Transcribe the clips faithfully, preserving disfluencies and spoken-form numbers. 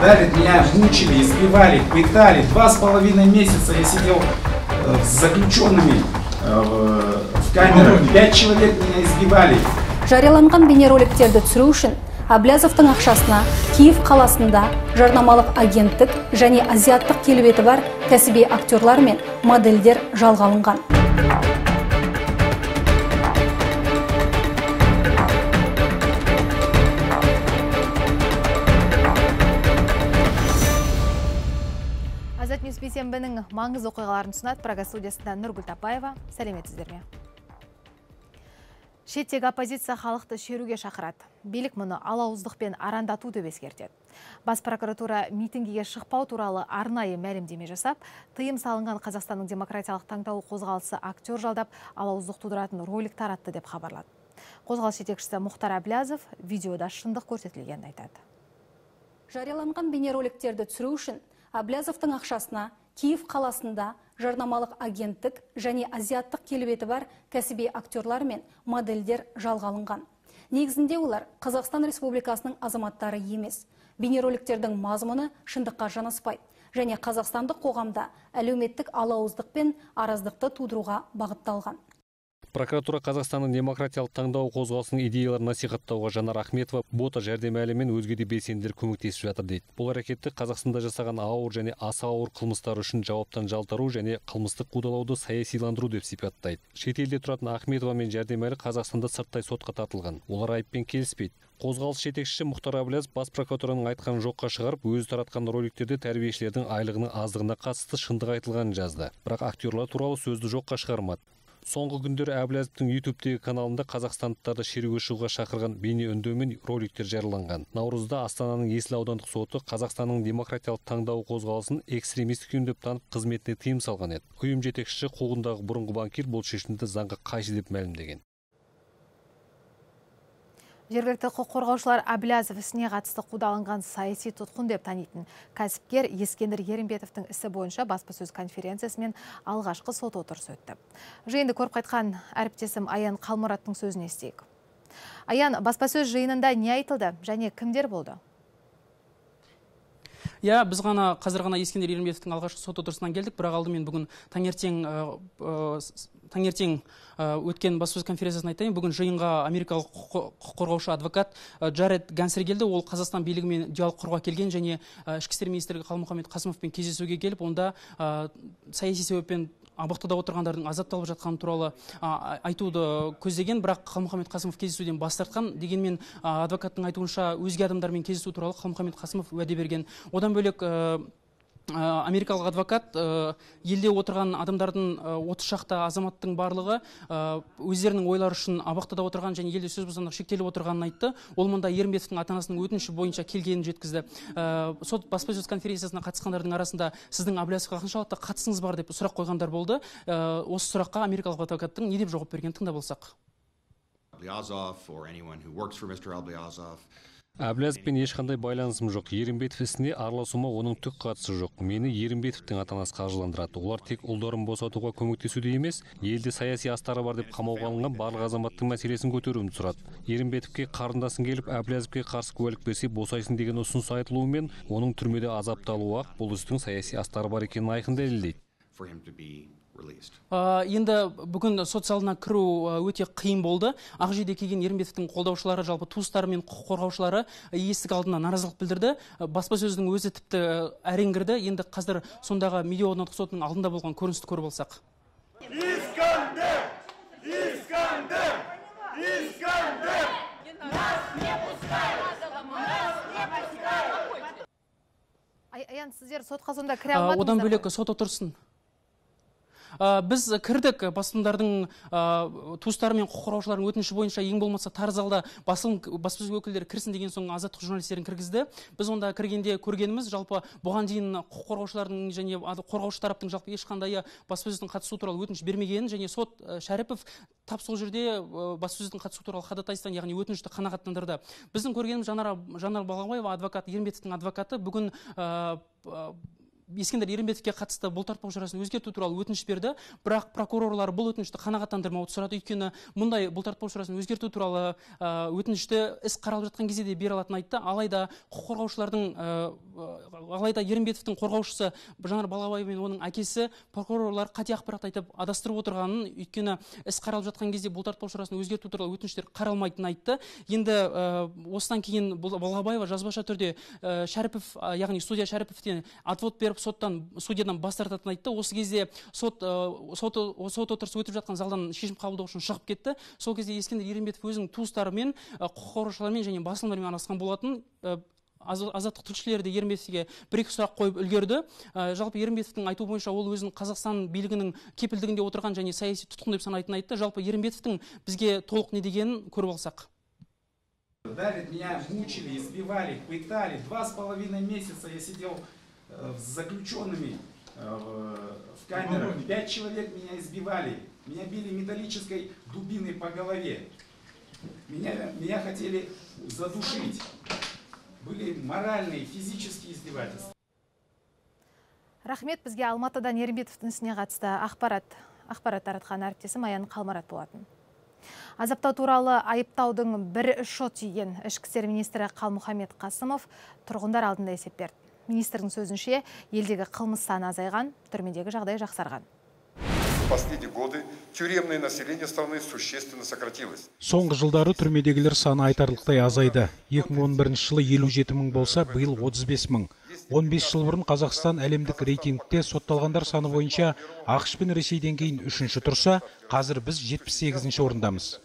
Далее меня мучили, избивали, пытали. Два с половиной месяца я сидел э, с заключенными э, в камерах. Пять человек меня избивали. Жарияланған бейнероликтерді түсіру үшін Әблязовтың ақшасына Киев қаласында жарнамалық агенттік және азиаттық келбеті бар кәсіби актерлар мен модельдер жалға алынған. Азат Ньюс бейсенбінің маңыз оқиғаларын ұсынады. Прага студиясында Нұргүл Тапаева. Сәлеметсіздер ме? Шеттегі оппозиция халықты шеруге шақырады. Билік мұны алауыздықпен арандату деп ескертеді. Бас прокуратура митингіге шықпау туралы арнайы мәлімдеме жасап, тыйым салынған Қазақстанның демократиялық таңдауы қозғалысы актер жалдап алауыздық тудыратын ролик таратты деп хабарлады. Қозғалыс жетекшісі Мұхтар Әблязов видеода шындық көрсетілгенін айтады. Жарияланған бейнероликтерді түсіру үшін Әблязовтың ақшасына Киев қаласында жарнамалық агенттік және азиаттық келбеті бар кәсіби актерлар мен модельдер жалға алынған. Негізінде олар Қазақстан Республикасының азаматтары емес. Бейнероликтердің мазмұны шындыққа жанаспайды және қазақстандық қоғамда әлеуметтік алауыздық пен араздықты тудыруға бағытталған. Прокуратура Қазақстанның демократиялық таңдауы қозғалысының идеяларын насихаттауға Жанар Ахметова бота жәрдем әлі мен өзге де белсенділер көмектесіп жатыр дейді. Бұл әрекетті Қазақстанда жасаған ауыр және аса ауыр қылмыстар үшін жауаптан жалтару және қылмыстық қудалауды саясиландыру деп сипаттайды. Шетелде тұратын Ахметова мен жәрдем әлі Қазақстанда сырттай сотқа тартылған. Олар айыппен келіспейді. Қозғалыс жетекшісі Мұхтар Әблязов бас прокуратураның айтқанын жоққа шығарып, өзі таратқан роликтерде тәрбиешілердің айлығының аздығына қатысты шындық айтылғанын жазды. Бірақ актерлар туралы сөзді жоққа шығармады. Соңғы күндері Әблязовтың ютубтегі каналында қазақстандықтарды шеруге шығуға шақырған бейне үндеу мен роликтер жарияланған. Наурызда Астананың Есіл аудандық соты Қазақстанның демократиялық таңдауы қозғалысын экстремистік ұйым деп танып қызметіне тыйым салған еді. Ұйым жетекшісі қолындағы бұрынғы банкир бұл шешімді заңға қайшы деп мәлімдеген. Жергілікті құқық қорғаушылар Әблязов ісіне қатысты қудаланған саяси тұтқын деп танитын кәсіпкер Ескендір Ерімбетовтің ісі бойынша баспасөз конференциясымен алғашқы сот отырысы өтті. Жиынды көріп қайтқан әріптесім Аян Қалмұраттың сөзін естейік. Аян, баспасөз жиынында не айтылды және кімдер болды? Я, біз ғана қазір ғана Ескендір Ерімбетовтің алғашқы сот отырысынан келдік, бірақ алдымен бүгін таңертең таңертең өткен баспасөз конференциясын айтайын. Бүгін жиынға америкалық құқық қорғаушы адвокат Джаред Гансер келді. Ол Қазақстан билігімен диалог құруға келген және ішкі істер министрі Қалмұханбет Қасымовпен кездесуге келіп, онда саяси себеппен абақтыда отырғандардың азапталып жатқаны туралы айтуды көздеген, бірақ Қалмұханбет Қасымов кездесуден бас тартқан. Дегенмен адвокаттың айтуынша өзге адамдармен кездесу туралы Қалмұханбет Қасымов уәде берген. Одан бөлек америкалық адвокат елде отырған адамдардың отыз шақты азаматтың барлығы өздерінің ойлары үшін абақтыда отырған және елде сөз бостандығы шектеліп отырғанын айтты. Ол мұнда Ерімбетовтің ата-анасының өтініші бойынша келгенін жеткізді. Сот баспасөз конференциясына қатысқандардың арасында сіздің Әблязовқа қаншалықты қатысыңыз бар деп сұрақ қойғандар болды. Осы сұраққа америкалық адвокаттың не деп жауап бергенін тыңдап алсақ. Әблязовпен ешқандай байланысым жоқ. Ерімбетов ісіне араласуыма оның түк қатысы жоқ. Мені Ерімбетовтің ата-анасы қаржыландырады. Олар тек ұлдарын босатуға көмектесуде емес, елде саяси астары бар деп қамауға алынған барлық азаматтың мәселесін көтеруімді сұрады. Ерімбетовке қарындасын келіп, Әблязовке қарсы куәлік берсе босайсын деген ұсыныс айтылуымен, оның түрмеде азапталуы ақ бұл істің саяси астары бар екенін айқын дәлелдейді. Енді бүгін сот залына кіру өте қиын болды. Ақжүйде келген Ерімбетовтің қолдаушылары, жалпы туыстары мен құқық қорғаушылары есік алдына наразылық білдірді. Баспасөздің өзі тіпті әрең кірді. Енді қазір сондағы медеу аудандық сотының алдында болған көріністі көріп алсақ. Искандер! Искандер! Искандер! Нас не пускай! Нас не пускай! Аян, сіздер сотқа сонда кіре алмадыңыздар? Одан бөлек сот отырсын. Біз кірдік, басылымдардың туыстары мен құқық қорғаушылардың өтініші бойынша ең болмаса тар залда баспасөз өкілдері кірсін деген соң азаттық журналистерін кіргізді. Біз онда кіргенде көргеніміз, жалпы бұған дейін құқық қорғаушылардың және қорғаушы тараптың жалпы ешқандай баспасөздің қатысу туралы өтініш бермегенін және сот Шәріпов тап сол жерде баспасөздің қатысу туралы ходатайствоны, яғни өтінішті қанағаттандырды. Біздің көргеніміз Жанар Балғабаева, адвокат, Ерімбетовтің адвокаты, бүгін Ескендір Ерімбетовке қатысты бұлтартпау шарасын өзгерту туралы өтініш берді, бірақ прокурорлар бұл өтінішті қанағаттандырмауды сұрады. Өйткені мұндай бұлтартпау шарасын өзгерту туралы өтінішті іс қаралып жатқан кезде де бере алатынын айтты. Алайда құқық қорғаушылардың алайда Ерімбетовтің қорғаушысы Жанар Балабаев мен оның әкесі прокурорлар қате ақпарат айтып адастырып отырғанын, өйткені іс қаралып жатқан кезде бұлтартпау шарасын өзгерту туралы өтініштер қаралмайтынын айтты. Енді осыдан кейін Балабаева жазбаша түрде Шәріпов, яғни судья Шәріповтен отвод беріп соттан судьядан бас тартатынын айтты. Осы кезде сот сот сот отырысы өтіп жатқан залдан шешім қабылдау үшін шығып кетті. Сол кезде Ескендір Ерімбетов өзінің туыстарымен, құқық қорғаушылармен және басылымдармен араласқан болатын. Азаттық тілшілері де Ерімбетовке бір-екі сұрақ қойып үлгерді. Жалпы Ерімбетовтің айтуы бойынша ол өзінің Қазақстан билігінің кепілдігінде отырған және саяси тұтқын деп санайтынын айтты. Жалпы Ерімбетовтың бізге толық не дегенін көріп алсақ. Давид, меня мучили, избивали, пытали. Два с половиной месяца я сидел с заключенными в камерах. Пять человек меня избивали. Меня били металлической дубиной по голове. Меня, меня хотели задушить. Были моральные, физические издевательства. Рахмет, бізге Алматыдан Ерімбетовтың ісіне қатысты ақпарат, ақпарат таратқан әріптесім Аян Қалмарат болатын. Азаптау туралы айыптаудың бір шот тиген ішкі істер министрі Қалмұхаммед Қасымов тұрғындар алдында есеп берді. Министрдің сөзінше, елдегі қылмыс саны азайған, түрмедегі жағдай жақсарған. В последние годы тюремное население страны существенно сократилось. Соңғы жылдары түрмедегілер саны айтарлықтай азайды. екі мың он бірінші жылы елу жеті мың болса, биыл отыз бес мың. он бес жыл бұрын Қазақстан әлемдік рейтингте сотталғандар саны бойынша ақш пен Ресейден кейін үшінші тұрса, қазір біз жетпіс сегізінші орындамыз.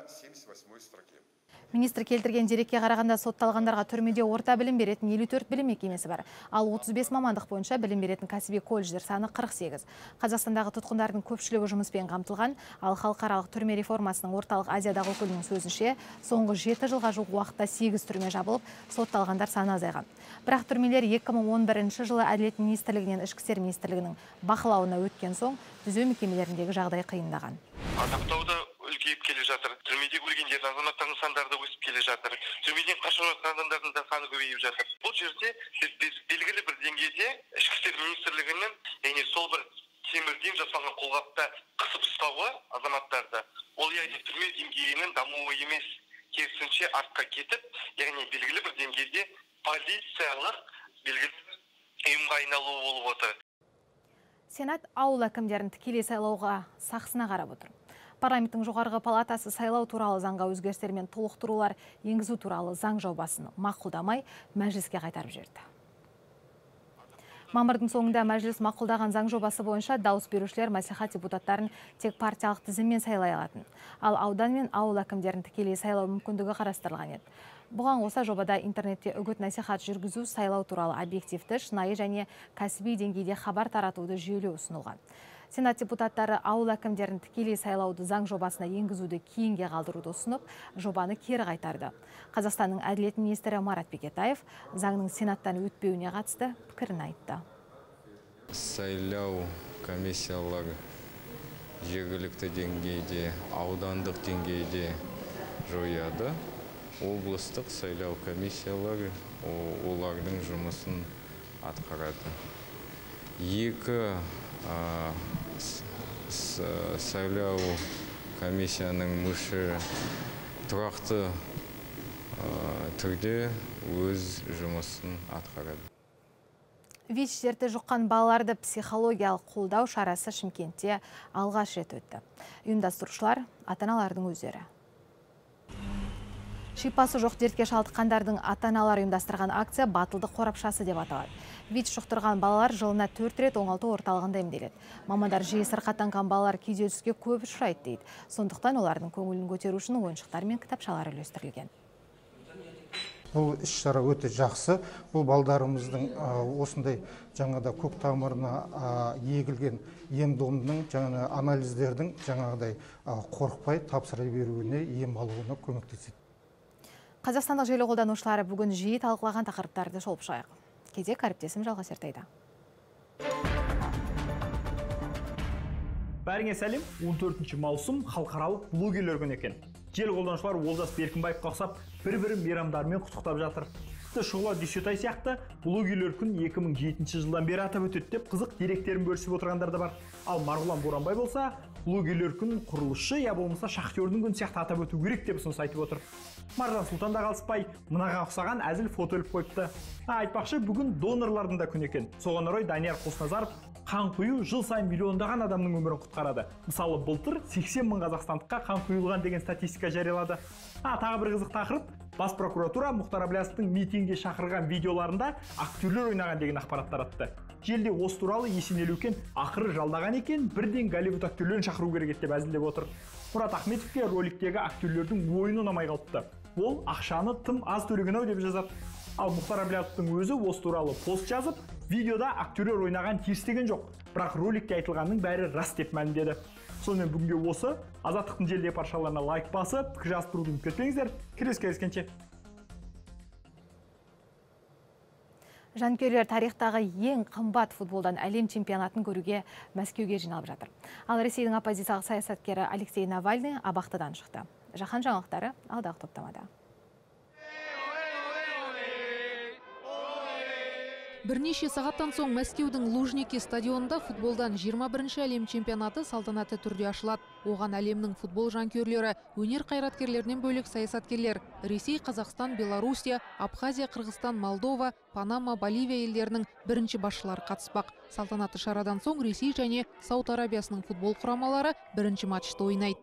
Министр келтірген дерекке қарағанда сотталғандарға түрмеде орта білім беретін елу төрт білім мекемесі бар. Ал отыз бес мамандық бойынша білім беретін кәсіби колледждер саны қырық сегіз. Қазақстандағы тұтқындардың көпшілігі жұмыспен қамтылған, ал халықаралық түрме реформасының орталық Азиядағы өкілінің сөзінше, соңғы жеті жылға жуық уақытта сегіз түрме жабылып, сотталғандар саны азайған. Бірақ түрмелер екі мың он бірінші жылы Әділет министрлігінен ішкі істер министрлігінің бақылауына өткен соң, түзеу мекемелеріндегі жағдай қиындаған. Үлкейіп келе жатыр. Түрмеде өлгендердің, азаматтардың сандары да өсіп келе жатыр. Түрмеден қашып жатқан адамдардың да саны көбейіп жатыр. Бұл жерде біз белгілі бір деңгейде ішкі істер министрлігінің, яғни сол бір темірден жасалған қолғапта қысып ұстауы азаматтарды, ол яғни түрме деңгейінің дамуы емес, керісінше артқа кетіп, яғни белгілі бір деңгейде полициялық белгілі ұйымға айналуы болып отыр. Сенат ауыл әкімдерін тікелей сайлауға сақсына қарап отыр. Парламенттің жоғарғы палатасы сайлау туралы заңға өзгерістер мен толықтырулар енгізу туралы заң жобасын мақұлдамай мәжіліске қайтарып жіберді. Мамырдың соңында мәжіліс мақұлдаған заң жобасы бойынша дауыс берушілер мәслихат депутаттарын тек партиялық тізіммен сайлай алатын. Ал аудан мен ауыл әкімдерін тікелей сайлау мүмкіндігі қарастырылған еді. Бұған қоса жобада интернетте үгіт насихат жүргізу, сайлау туралы объективті, шынайы және кәсіби деңгейде хабар таратуды жүйелеу ұсынылған. Сенат депутаттары ауыл әкімдерін тікелей сайлауды заң жобасына енгізуді кейінге қалдыруды ұсынып, жобаны кері қайтарды. Қазақстанның әділет министрі Марат Бекетаев заңның сенаттан өтпеуіне қатысты пікірін айтты. Сайлау комиссиялары жергілікті деңгейде, аудандық деңгейде жояды. Облыстық сайлау комиссиялары олардың жұмысын атқарады. Екі сайлау комиссияның мүшесі тұрақты түрде өз жұмысын атқарады. ВИЧ дерті жұққан балаларды психологиялық қолдау шарасы Шымкентте алғаш рет өтті. Ұйымдастырушылар ата-аналардың өздері. Шипасы жоқ дертке шалдыққандардың ата-аналары ұйымдастырған акция батылдық қорапшасы деп аталады. ВИЧ жұқтырған балалар жылына төрт рет оңалту орталығында емделеді. Мамандар жиі сырқаттанған балалар күйзеліске көп ұшырайды дейді. Сондықтан олардың көңілін көтеру үшін ойыншықтар мен кітапшалар үлестірілген. Бұл іс-шара өте жақсы. Бұл балдарымыздың осындай жаңада көк тамырына егілген ем-домның, жаңа анализдердің жаңағыдай қорықпай тапсыра беруіне, ем алуына көмектеседі. Қазақстандық желі қолданушылары бүгін жиі талқылаған тақырыптарды шолып шығайық. Кезек әріптесім жалғас ертейді. Бәріңе сәлем, он төртінші маусым халықаралық блогерлер күні екен. Желі қолданушылар Олжас Беркінбаевқа ұқсап бір-бірін мейрамдарымен құттықтап жатыр. Тіпті Шұғыла Дүйсетай сияқты ұлы күйлер күн екі мың жетінші жылдан бері атап өтеді деп қызық деректерін бөлісіп отырғандар да бар. Ал Марғұлан Боранбай болса, ұлы күйлер күн құрылышы, я болмаса шахтердің күн сияқты атап өту керек деп ұсыныс айтып отыр. Маржан Сұлтан да қалыспай, мынаға ұқсаған әзіл фото іліп қойыпты. Айтпақшы, бүгін донорлардың да күн екен. Соған орай Данияр Қосназаров қан құю жыл сайын миллиондаған адамның өмірін құтқарады. Мысалы, былтыр сексен мың қазақстандыққа қан құйылған деген статистика жариялады. А, тағы бір қызық тақырып, бас прокуратура Мұхтар Әблязовтың митингге шақырған видеоларында актерлер ойнаған деген ақпарат таратты. Желде осы туралы Есен Елеукен ақыры жалдаған екен, бірден Голливуд актерлерін шақыру керек деп әзілдеп отыр. Мұрат Ахметовке роликтегі актерлердің ойыны ұнамай қалыпты. Ол ақшаны тым аз төлеген-ау деп жазады. Ал Мұхтар Әблязовтың өзі осы туралы пост жазып, видеода актерлер ойнаған терістеген жоқ, бірақ роликте айтылғанның бәрі рас деп мәлімдеді. Сонымен бүгінге осы, Азаттықтың желдегі парақшаларына лайк басып, пікір жазып тұруды ұмытпай кетпеңіздер. Келесі кездескенше. Жанкүйерлер тарихтағы ең қымбат футболдан әлем чемпионатын көруге Мәскеуге жиналып жатыр. Ал Ресейдің оппозициялық саясаткері Алексей Навальный абақтыдан шықты. Жаһан жаңалықтары алдағы топтамада. Бірнеше сағаттан соң Мәскеудің Лужники стадионында футболдан жиырма бірінші әлем чемпионаты салтанатты түрде ашылады. Оған әлемнің футбол жанкүйерлері, өнер қайраткерлерінен бөлек саясаткерлер Ресей, Қазақстан, Белоруссия, Абхазия, Қырғызстан, Молдова, Панама, Боливия елдерінің бірінші басшылары қатыспақ. Салтанатты шарадан соң Ресей және Сауд Арабиясының футбол құрамалары бірінші матчты ойнайды.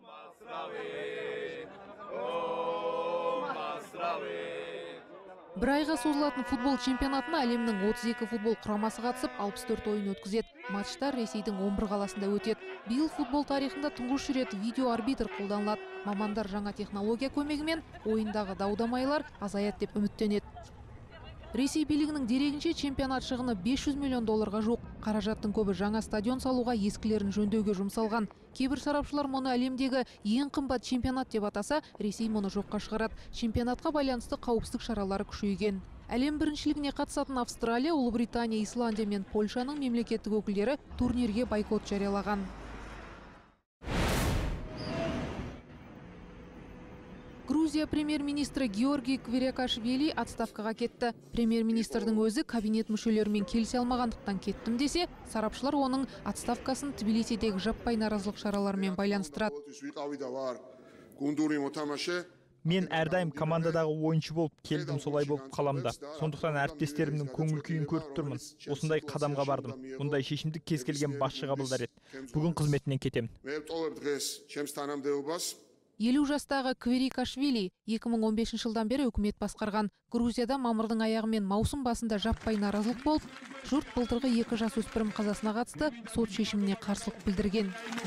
Бір айға созылатын футбол чемпионатына әлемнің отыз екі футбол құрамасы қатысып, алпыс төрт ойын өткізеді. Матчтар Ресейдің он бір қаласында өтеді. Биыл футбол тарихында тұңғыш рет видеоарбитр қолданылады. Мамандар жаңа технология көмегімен ойындағы дау-дамайлар азаяды деп үміттенеді. Ресей билігінің дерегінше чемпионат шығыны бес жүз миллион долларға жоқ. Қаражаттың көбі жаңа стадион салуға, ескілерін жөндеуге жұмсалған. Кейбір сарапшылар мұны әлемдегі ең қымбат чемпионат деп атаса, Ресей мұны жоққа шығарады. Чемпионатқа байланысты қауіпсіздік шаралары күшейген. Әлем біріншілігіне қатысатын Австралия, Ұлыбритания, Исландия мен Польшаның мемлекеттік өкілдері турнирге бойкот жариялаған. Грузия премьер-министрі Георгий Кверякашвили отставкаға кетті. Премьер-министрдің өзі кабинет мүшелерімен келісе алмағандықтан кеттім десе, сарапшылар оның отставкасын Тбилисидегі жаппай наразылық шараларымен байланыстырады. Мен әрдайым командадағы ойыншы болып келдім, солай болып қаламда. Сондықтан әріптестерімнің көңіл күйін көріп тұрмын. Осындай қадамға бардым. Ондай шешімді кез келген басшы қабылдар еді. Бүгін қызметінен кетемін. елу жастағы Кверикашвили екі мың он бесінші жылдан бері үкімет басқарған. Грузияда мамырдың аяғы мен маусым басында жаппай наразылық болып, жұрт былтырғы екі жасөспірім қазасына қатысты сот шешіміне қарсылық білдірген.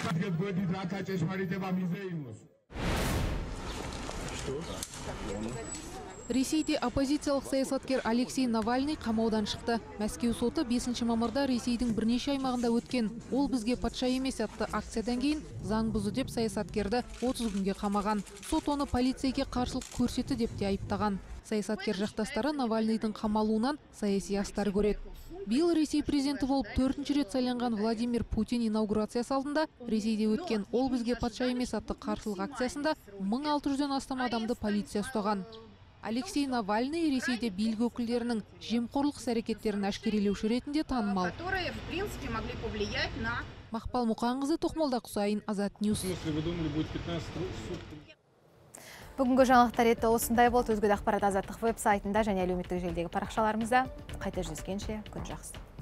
Ресейде оппозициялық саясаткер Алексей Навальный қамаудан шықты. Мәскеу соты бесінші мамырда Ресейдің бірнеше аймағында өткен «Ол бізге патша емес» атты акциядан кейін заң бұзды деп саясаткерді отыз күнге қамаған. Сот оны полицейге қарсылық көрсетті деп те айыптаған. Саясаткер жақтастары Навальныйдың қамалуынан саяси астар көреді. Биыл Ресей президенті болып төртінші рет сайланған Владимир Путин инаугурация алдында Ресейде өткен «Ол бізге патша емес» атты қарсылық акциясында мың алты жүзден астам адамды полиция ұстаған. Алексей Навальный Ресейде билік өкілдерінің жемқорлық әрекеттерін әшкерелеуші ретінде танымал. Мақпал Мұқанқызы, Тоқмолда Құсайын, Азат Ньюс. Бүгінгі жаңалықтар еті осындай болды. Өзге де ақпарат Азаттық веб-сайтында және әлеуметтік желідегі парақшаларымызда. Қайта жүздескенше күн жақсы.